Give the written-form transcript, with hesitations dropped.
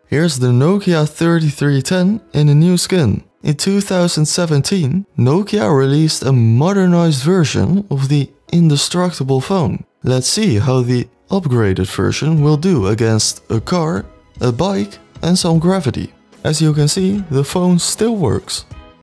Here's the Nokia 3310 in a new skin. In 2017, Nokia released a modernized version of the indestructible phone. Let's see how the upgraded version will do against a car, a bike and some gravity. As you can see, the phone still works.